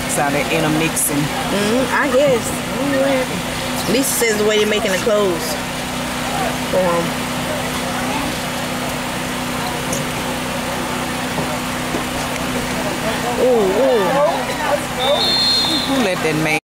wax out of intermixing. I guess. Lisa says the way they're making the clothes for 'em. Ooh, ooh. Who let that man